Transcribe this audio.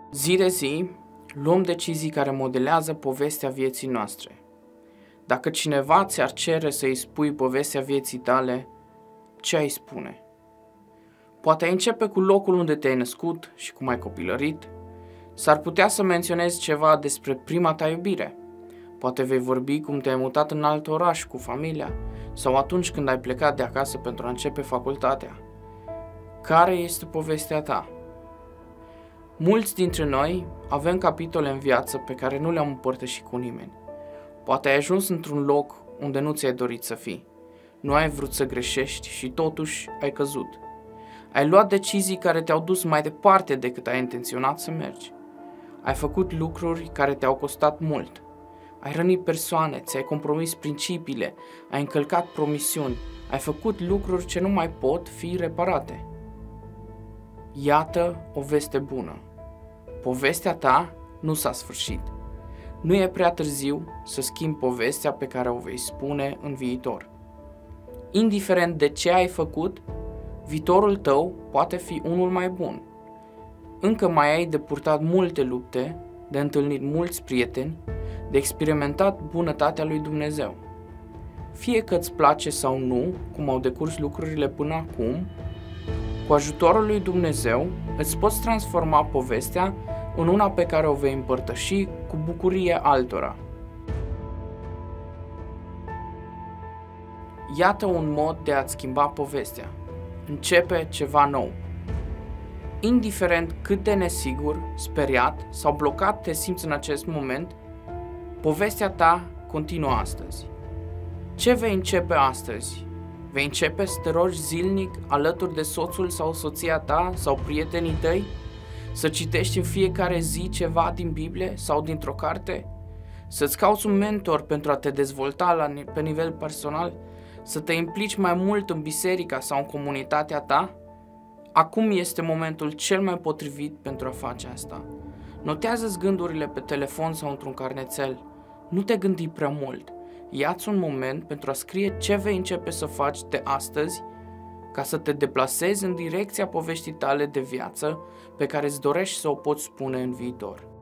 Zi de zi, luăm decizii care modelează povestea vieții noastre. Dacă cineva ți-ar cere să-i spui povestea vieții tale, ce ai spune? Poate ai începe cu locul unde te-ai născut și cum ai copilărit. S-ar putea să menționezi ceva despre prima ta iubire. Poate vei vorbi cum te-ai mutat în alt oraș cu familia sau atunci când ai plecat de acasă pentru a începe facultatea. Care este povestea ta? Mulți dintre noi avem capitole în viață pe care nu le-am împărtășit cu nimeni. Poate ai ajuns într-un loc unde nu ți-ai dorit să fii. Nu ai vrut să greșești și totuși ai căzut. Ai luat decizii care te-au dus mai departe decât ai intenționat să mergi. Ai făcut lucruri care te-au costat mult. Ai rănit persoane, ți-ai compromis principiile, ai încălcat promisiuni, ai făcut lucruri ce nu mai pot fi reparate. Iată o veste bună. Povestea ta nu s-a sfârșit. Nu e prea târziu să schimbi povestea pe care o vei spune în viitor. Indiferent de ce ai făcut, viitorul tău poate fi unul mai bun. Încă mai ai de purtat multe lupte, de întâlnit mulți prieteni, de experimentat bunătatea lui Dumnezeu. Fie că îți place sau nu cum au decurs lucrurile până acum, cu ajutorul lui Dumnezeu îți poți transforma povestea în una pe care o vei împărtăși cu bucurie altora. Iată un mod de a-ți schimba povestea. Începe ceva nou. Indiferent cât de nesigur, speriat sau blocat te simți în acest moment, povestea ta continuă astăzi. Ce vei începe astăzi? Vei începe să te rogi zilnic alături de soțul sau soția ta sau prietenii tăi? Să citești în fiecare zi ceva din Biblie sau dintr-o carte? Să-ți cauți un mentor pentru a te dezvolta pe nivel personal? Să te implici mai mult în biserica sau în comunitatea ta? Acum este momentul cel mai potrivit pentru a face asta. Notează-ți gândurile pe telefon sau într-un carnețel. Nu te gândi prea mult. Ia-ți un moment pentru a scrie ce vei începe să faci de astăzi ca să te deplasezi în direcția poveștii tale de viață pe care îți dorești să o poți spune în viitor.